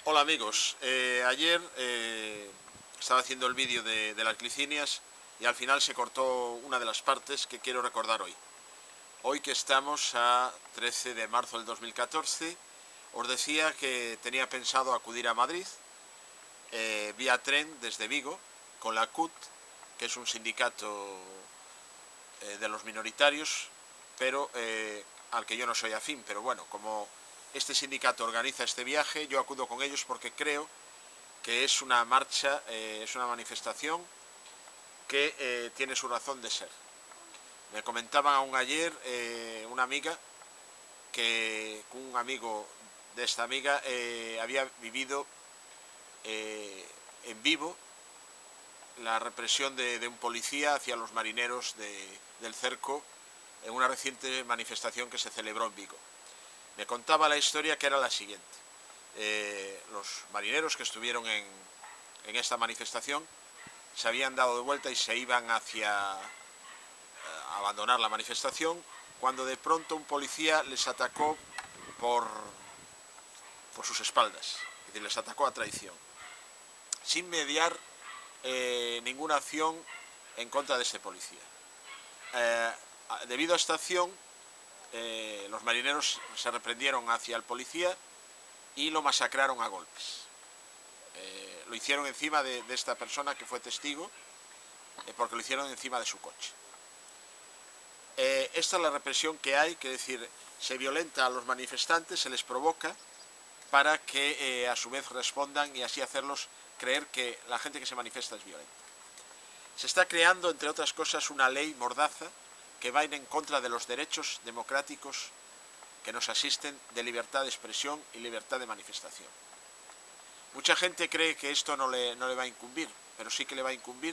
Hola amigos, ayer estaba haciendo el vídeo de las glicinias y al final se cortó una de las partes que quiero recordar hoy. Hoy que estamos a 13 de marzo del 2014, os decía que tenía pensado acudir a Madrid vía tren desde Vigo con la CUT, que es un sindicato de los minoritarios, pero al que yo no soy afín, pero bueno, como este sindicato organiza este viaje, yo acudo con ellos porque creo que es una marcha, es una manifestación que tiene su razón de ser. Me comentaban aún ayer una amiga que un amigo de esta amiga había vivido en vivo la represión de un policía hacia los marineros del cerco en una reciente manifestación que se celebró en Vigo. Me contaba la historia, que era la siguiente. Los marineros que estuvieron en esta manifestación se habían dado de vuelta y se iban hacia abandonar la manifestación, cuando de pronto un policía les atacó por sus espaldas, es decir, les atacó a traición, sin mediar ninguna acción en contra de este policía. Debido a esta acción, los marineros se reprendieron hacia el policía y lo masacraron a golpes. Lo hicieron encima de esta persona que fue testigo, porque lo hicieron encima de su coche. Esta es la represión que hay, que es decir, se violenta a los manifestantes, se les provoca para que a su vez respondan y así hacerlos creer que la gente que se manifiesta es violenta. Se está creando, entre otras cosas, una ley mordaza que va en contra de los derechos democráticos que nos asisten de libertad de expresión y libertad de manifestación. Mucha gente cree que esto no le va a incumbir, pero sí que le va a incumbir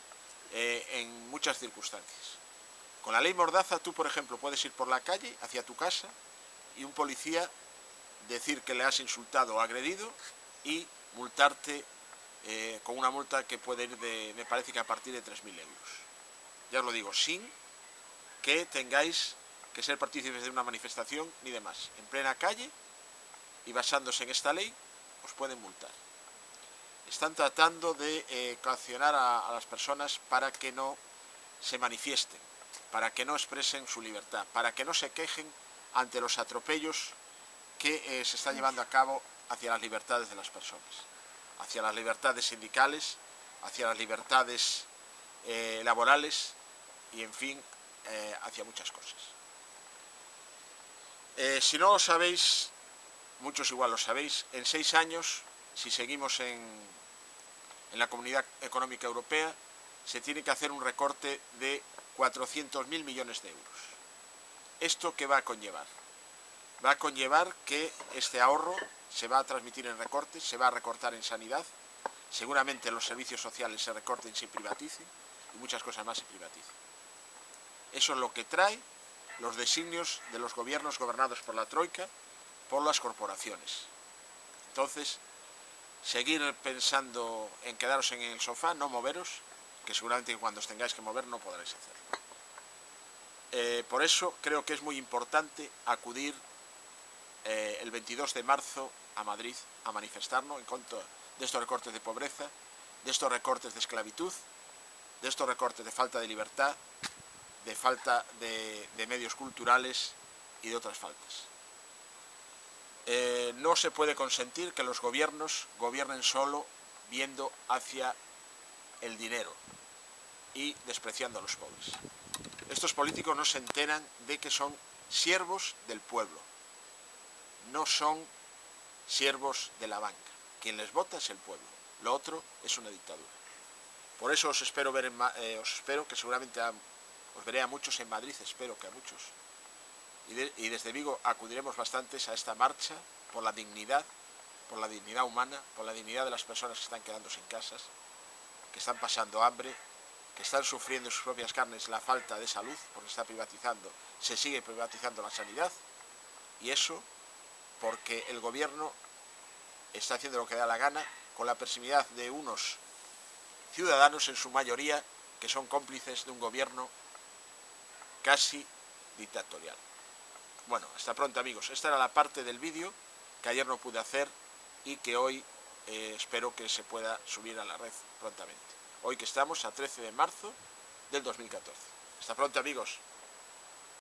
en muchas circunstancias. Con la ley mordaza tú, por ejemplo, puedes ir por la calle hacia tu casa y un policía decir que le has insultado o agredido y multarte con una multa que puede ir me parece que a partir de 3.000 euros. Ya os lo digo, sin que tengáis que ser partícipes de una manifestación ni demás. En plena calle y basándose en esta ley os pueden multar. Están tratando de coaccionar a las personas para que no se manifiesten, para que no expresen su libertad, para que no se quejen ante los atropellos que se están llevando a cabo hacia las libertades de las personas, hacia las libertades sindicales, hacia las libertades laborales y, en fin, hacia muchas cosas. Si no lo sabéis, muchos igual lo sabéis, en 6 años, si seguimos en la Comunidad Económica Europea, se tiene que hacer un recorte de 400.000 millones de euros. ¿Esto qué va a conllevar? Va a conllevar que este ahorro se va a transmitir en recortes, se va a recortar en sanidad, seguramente los servicios sociales se recorten, se privaticen y muchas cosas más se privaticen. Eso es lo que trae los designios de los gobiernos gobernados por la Troika, por las corporaciones. Entonces, seguir pensando en quedaros en el sofá, no moveros, que seguramente cuando os tengáis que mover no podréis hacerlo. Por eso creo que es muy importante acudir el 22 de marzo a Madrid a manifestarnos en contra de estos recortes de pobreza, de estos recortes de esclavitud, de estos recortes de falta de libertad, de falta de medios culturales y de otras faltas. No se puede consentir que los gobiernos gobiernen solo viendo hacia el dinero y despreciando a los pobres. Estos políticos no se enteran de que son siervos del pueblo, no son siervos de la banca. Quien les vota es el pueblo, lo otro es una dictadura. Por eso os espero que seguramente os veré a muchos en Madrid, espero que a muchos. Y desde Vigo acudiremos bastantes a esta marcha por la dignidad humana, por la dignidad de las personas que están quedándose en casas, que están pasando hambre, que están sufriendo en sus propias carnes la falta de salud, porque se sigue privatizando la sanidad, y eso porque el gobierno está haciendo lo que da la gana, con la permisividad de unos ciudadanos, en su mayoría, que son cómplices de un gobierno casi dictatorial. Bueno, hasta pronto amigos. Esta era la parte del vídeo que ayer no pude hacer y que hoy espero que se pueda subir a la red prontamente. Hoy que estamos a 13 de marzo del 2014. Hasta pronto, amigos.